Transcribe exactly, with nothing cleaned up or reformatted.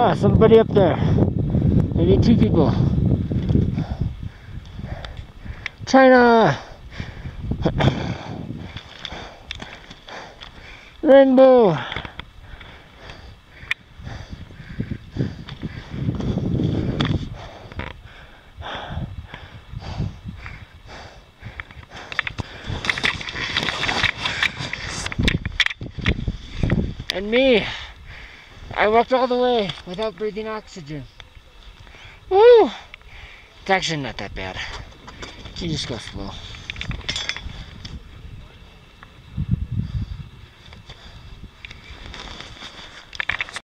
Ah, somebody up there. Maybe two people. China! Rainbow! And me, I walked all the way without breathing oxygen. Woo! It's actually not that bad. You just go slow.